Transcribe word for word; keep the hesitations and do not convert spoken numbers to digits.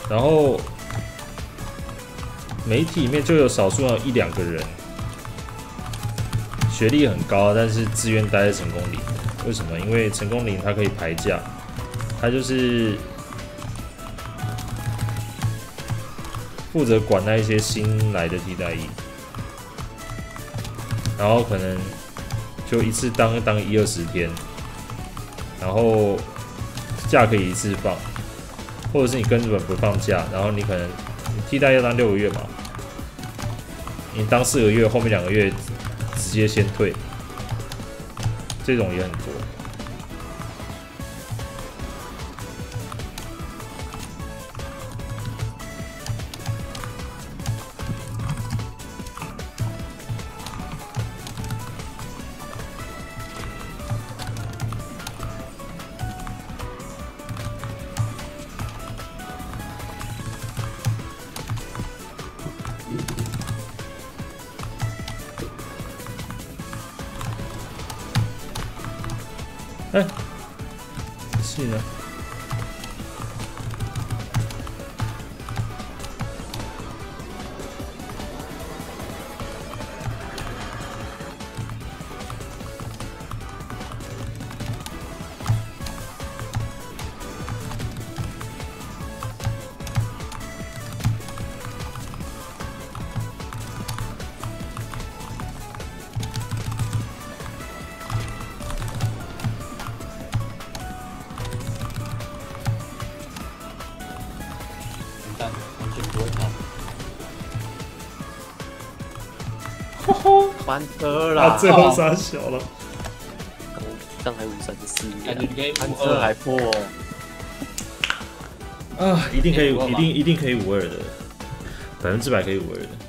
然后媒体里面就有少数有一两个人学历很高，但是自愿待在成功岭。为什么？因为成功岭它可以排假，它就是负责管那一些新来的替代役，然后可能就一次当当一二十天，然后假可以一次放，或者是你根本不放假，然后你可能你替代要当六个月嘛，你当四个月，后面两个月直接先退，这种也很多。哎，是呢。 翻车啦！ 啊，最后杀小了。 刚才五三四， 感觉你可以翻车还破啊，一定可以，一定一定可以五二的，百分之百可以五二的。